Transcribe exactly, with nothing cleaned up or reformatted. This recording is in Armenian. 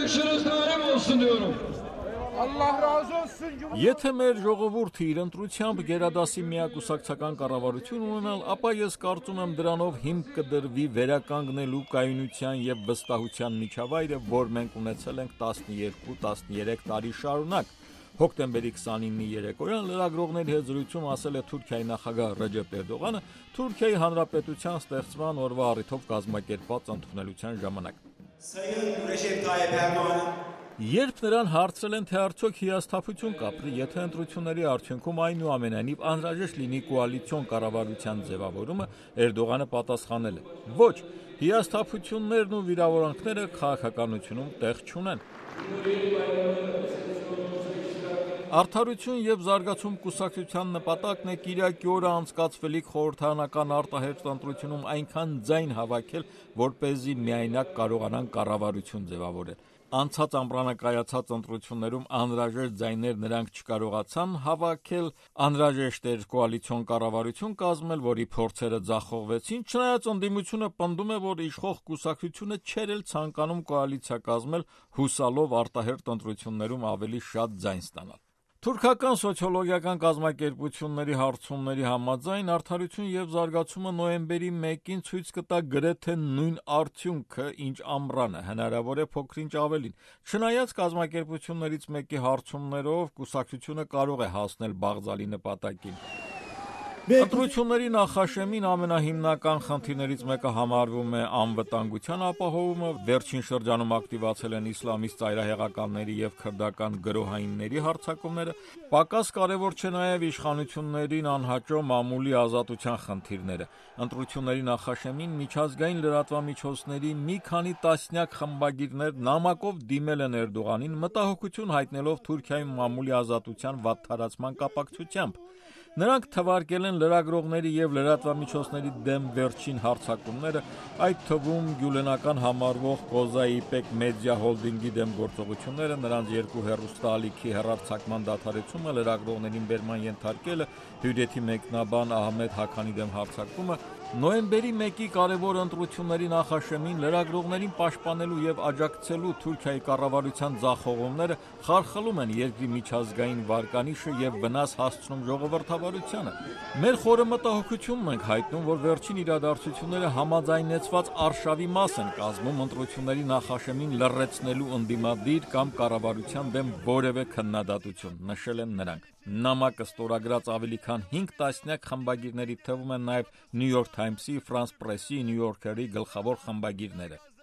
ışınız daim olsun diyorum. Allah razı olsun. Եթե մեր ժողովուրդը իր ընտրությամբ գերադասի միակ կուսակցական կառավարություն ունենալ, ապա ես կարծում եմ դրանով հիմք կդրվի վերականգնելու կայունության եւ վստահության միջավայրը, որ մենք ունեցել ենք տասնյոթ տասներեք տարի շարունակ։ Հոկտեմբերի քսանինի երեկոյան լրագրողների հետ զրույցում ասել է Թուրքիայի նախագահ Ռեջեփ Էրդողանը Թուրքիայի Հանրապետության ստեղծման օրվա առիթով կազմակերպված ընդունելության ժամանակ։ Երբ նրան հարցրել են, թե արդյոք հիասթափություն կապրի, եթե ընտրությունների արդյունքում այնուամենայնիվ անհրաժեշտ լինի կոալիցիոն կառավարության ձևավորումը, Էրդողանը պատասխանել է. ոչ, հիասթափություններն ու վիրավորանքները քաղաքականությունում տեղ չունեն։ Արդարություն եւ զարգացում կուսակցության նպատակն է Կիրակի օրը անցկացվելիք խորհրդարանական արտահերթ ընտրությունում այնքան ձայն հավաքել, որպեսզի միայնակ կարողանան կառավարություն ձևավորել։ Անցած ամռանակայացած ընտրություններում անհրաժեշտ ձայներ նրանք չկարողացան հավաքել, անհրաժեշտ էր կոալիցիոն կառավարություն կազմել, որի փորձերը ձախողվեցին, չնայած ընդդիմությունը պնդում է, որ իշխող կուսակցությունը չէր էլ ցանկանում կոալիցիա կազմել, հուսալով արտահերթ ընտրություններում ավելի շատ ձայն ստանալ։ Թուրքական սոցիոլոգիական կազմակերպությունների հարցումների համաձայն արդարություն եւ զարգացումը նոյեմբերի մեկին ցույց կտա գրեթե նույն արդյունքը, ինչ ամռանը, հնարավոր է փոքրինչ ավելին։ Չնայած կազմակերպություններից մեկի հարցումներով կուսակցությունը կարող է հասնել բաղձալի նպատակին։ Ընտրությունների նախաշեմին ամենահիմնական խնդիրներից մեկը համարվում է անվտանգության ապահովումը, վերջին շրջանում ակտիվացել են իսլամիստ ծայրահեղականների եւ քրդական գրոհայինների հարձակումները, պակաս կարևոր չէ նաեւ իշխանություններին անհաճո մամուլի ազատության խնդիրները։ Ընտրությունների նախաշեմին միջազգային լրատվամիջոցների մի քանի տասնյակ խմբագիրներ նամակով դիմել են Էրդողանին, մտահոգություն հայտնելով Թուրքիայում մամուլի ազատության վատթարացման կապակցությամբ։ Նրանք թվարկել են լրագրողների եւ լրատվամիջոցների դեմ վերջին հարձակումները, այդ թվում գյուլենական համարվող Կոզայիպեկ մեդիա հոլդինգի դեմ գործողությունները, նրանց երկու հեռուստաալիքի հեռարձակման դադարեցումը, լրագրողներին բերման ենթարկելը, հյուրեթի մեկնաբան Ահմեդ Հաքանի դեմ հարձակումը, նոյեմբերի մեկի կարևոր ընտրությունների նախաշեմին լրագրողներին պաշտպանելու եւ աջակցելու Թուրքիայի կառավարության ձախողումները խարխլում են երկրի միջազգային վարկանիշը եւ վնաս հասցնում ժողովրդավարությանը։ Մեր խորը մտահոգությունն ենք հայտնում, որ վերջին իրադարձությունները համաձայնեցված արշավի մաս են կազմում ընտրությունների նախաշեմին լռեցնելու ընդդիմադիր կամ կառավարության դեմ որևէ քննադատություն, նշել են նրանք։ Նամակը ստորագրած ավելի քան հինգ տասնյակ խմբագիրների թվում են նաև New York Times-ի, France Press-ի, New Yorker-ի գլխավոր խմբագիրները։